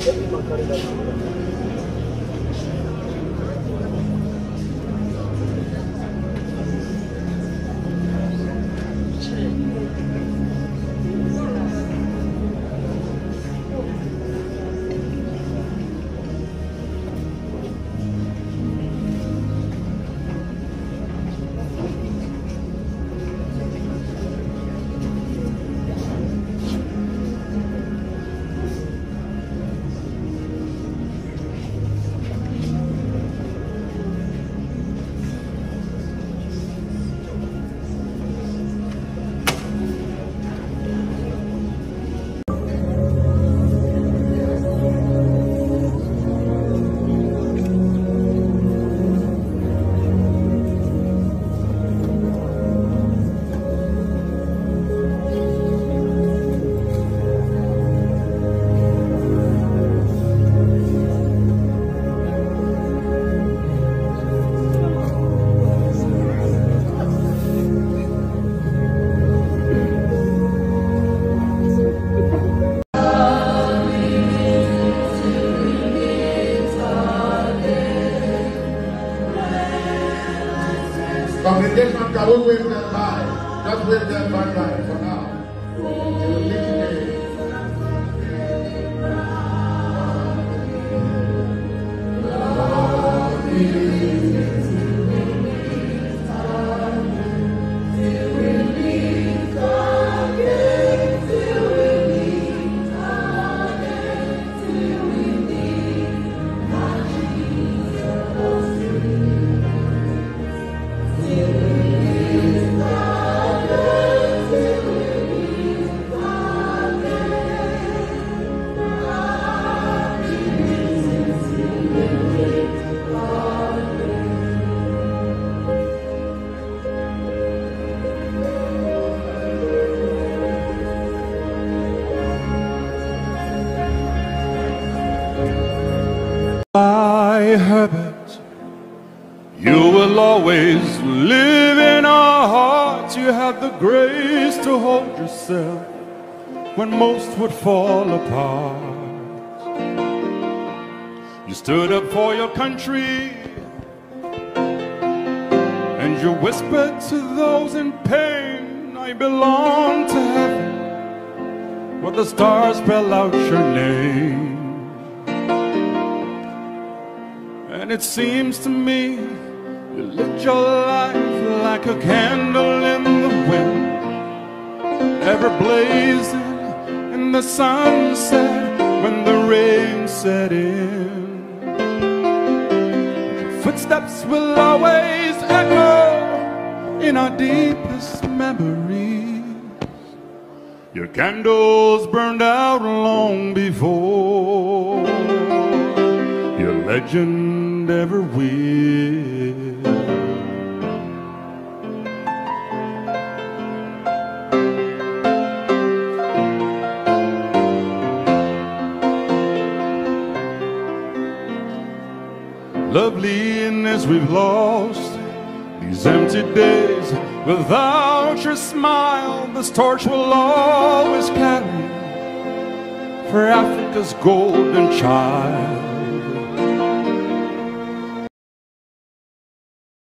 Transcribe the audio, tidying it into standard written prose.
Congregation, can we wave them by? Just wave them bye-bye for now. They will meet again. My Herbert, you will always live in our hearts. You had the grace to hold yourself when most would fall apart. You stood up for your country, and you whispered to those in pain, I belong to heaven, where the stars spell out your name. And it seems to me you lit your life like a candle in the wind, ever blazing in the sunset when the rain set in. Your footsteps will always echo in our deepest memories. Your candles burned out long before your legend ever will. Lovely, and as we've lost these empty days without your smile, this torch will always carry for Africa's golden child.